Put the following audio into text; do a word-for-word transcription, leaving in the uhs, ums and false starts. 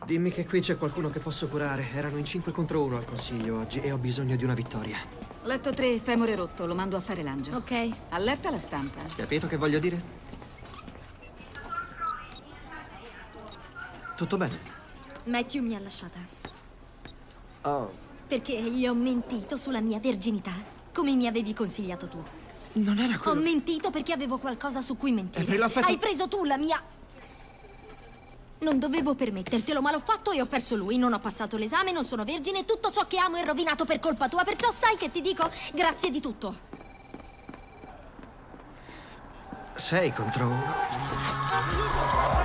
Dimmi che qui c'è qualcuno che posso curare. Erano in cinque contro uno al consiglio oggi e ho bisogno di una vittoria. Letto tre, femore rotto, lo mando a fare l'angelo. Ok. Allerta la stampa. Capito che voglio dire? Tutto bene? Matthew mi ha lasciata. Oh, Perché gli ho mentito sulla mia verginità, come mi avevi consigliato tu. non era Ho quello... mentito perché avevo qualcosa su cui mentire. April, aspetta. Hai preso tu la mia... Non dovevo permettertelo, ma l'ho fatto e ho perso lui. Non ho passato l'esame, non sono vergine. Tutto ciò che amo è rovinato per colpa tua. Perciò sai che ti dico? Grazie di tutto. Sei contro uno.